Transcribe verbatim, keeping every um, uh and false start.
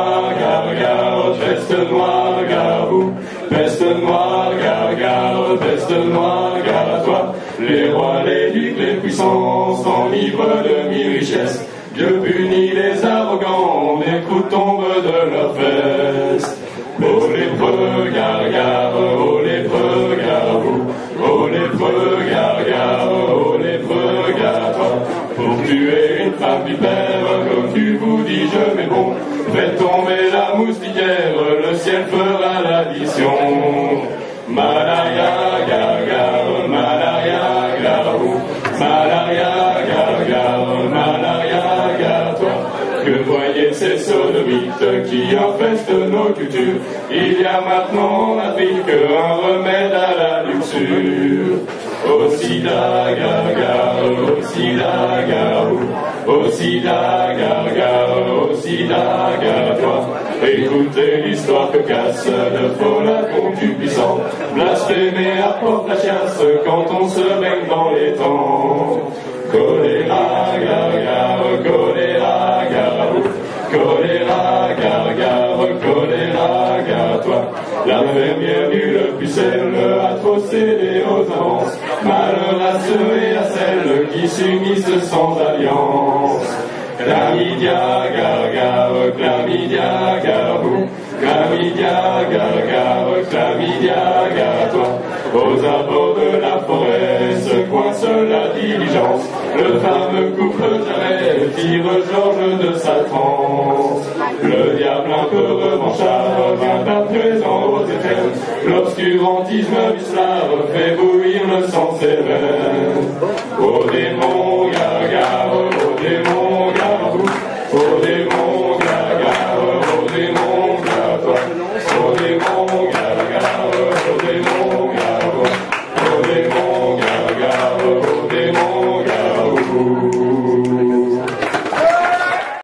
noire, gargare, peste noire, gare vous. Peste noire, gargare, peste noire, gare à toi. Les rois, les ducs, les puissants s'enivrent de mille richesses. Dieu punit les arrogants, les coups tombent de leurs fesses. Ô lépreux, gargare, ô lépreux, gare vous. Ô lépreux, gargare, ô lépreux, gare à toi. Pour tuer une femme vipère, comme tu vous dis, je mets bon. Faites tomber la moustiquaire, le ciel fera l'addition. Malaria, gargare, malaria, gare à vous. Malaria, gargare, malaria, gare à toi. Que voyez ces sodomites qui infestent nos cultures. Il y a maintenant en Afrique un remède à la luxure. Au sida, gargare, au sida, garou. Au sida, gargare, au sida, gare à toi. Écoutez l'histoire cocasse de folle concupiscence. Blasphémer apporte la chasse quand on se baigne dans les temps. Choléra, gargare, choléra, gare à vous. Choléra, gargare, choléra, gare à toi. L'infirmière nulle pucelle a trop cédé aux avances. Malheur à ceux et à celles qui s'unissent sans alliance. Chlamydia, gargare, chlamydia, gare à vous. Chlamydia, gargare, chlamydia, gare à toi. Aux abords de la forêt se coince la diligence. Le fameux couple d'arrêt tire Georges de sa transe. Le diable un peu revanchard vient à présent aux éthers. L'obscurantisme vicelard fait bouillir le sang sévère. Ô démon, gargare, ô démon, gare à vous. Ô démon,